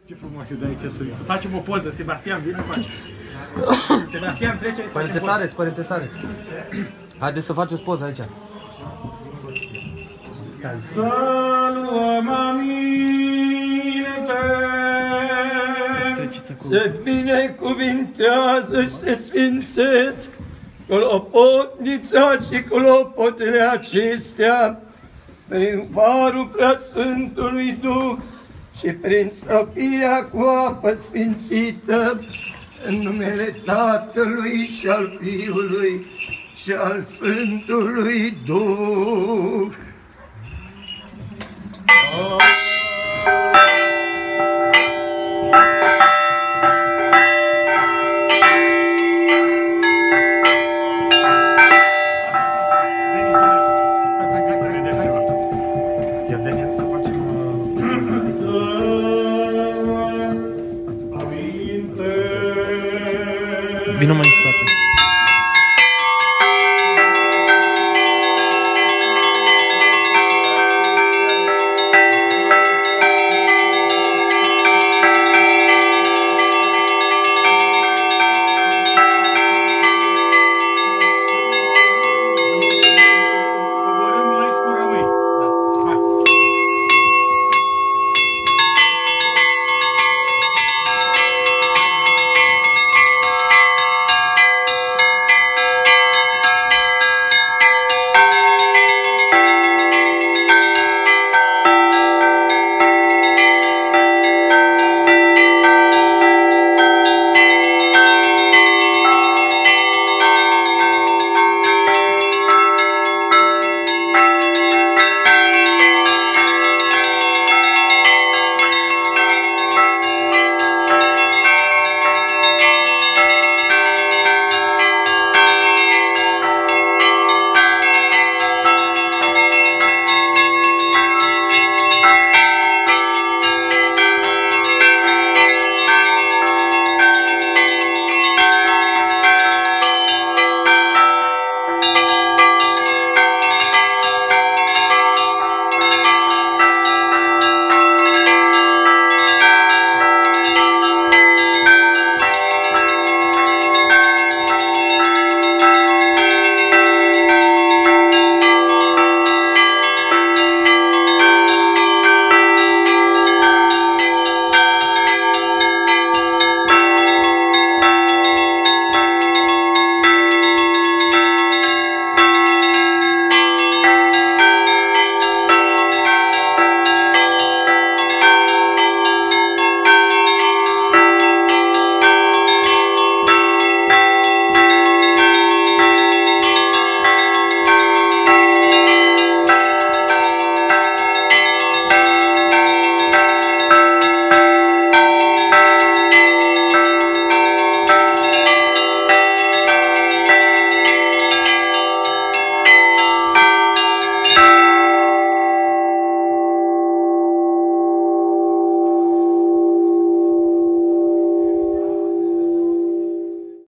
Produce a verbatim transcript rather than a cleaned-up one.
Ce frumos e de aici să, să facem o poză. Sebastian, vine încoace. Sebastian, trece aici să facem Părinte Stareț, Părinte Stareț. Haideți să faceți poză aici. Să luăm aminte. Se binecuvintează și se sfințesc clopotnița și clopotele acestea prin varul Preasfântului Duh și prin străpirea cu apă sfințită în numele Tatălui și al Fiului și al Sfântului Duh. Vino mai în spate.